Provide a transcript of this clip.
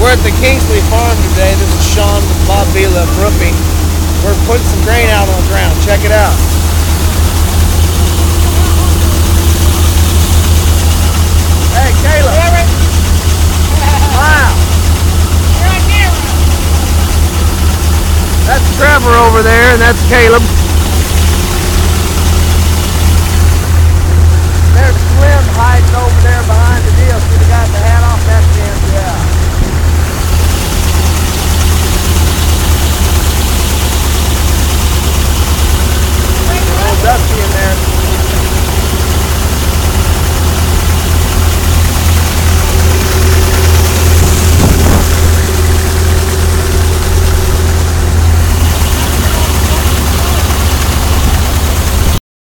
We're at the Kingsley Farm today. This is Sean with Bob Vila roofing. We're putting some grain out on the ground. Check it out. Hey, Caleb. Wow. That's Trevor over there, and that's Caleb.